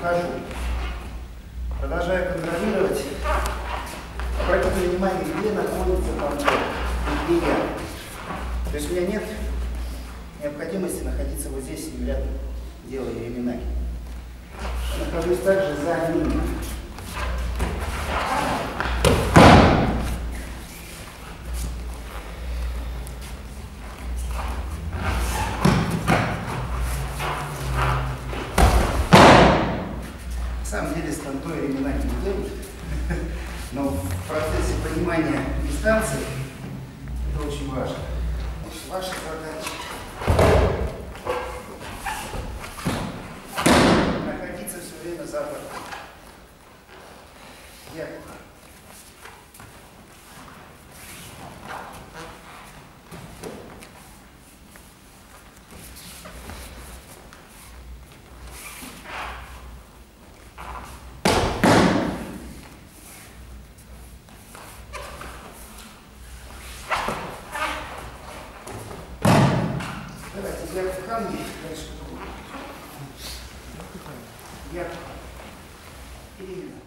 ухожу. Продолжаю контролировать. Обратите внимание, где находится контроль и где я. То есть у меня нет необходимости находиться вот здесь и рядом, делая реминаги. Я нахожусь также за ними. На самом деле с контой реминаги не делают, но в процессе понимания дистанции это очень важно. Значит, ваша задача находиться все время за бортом. Давайте вверх в камни, дальше. Вверх. Именно.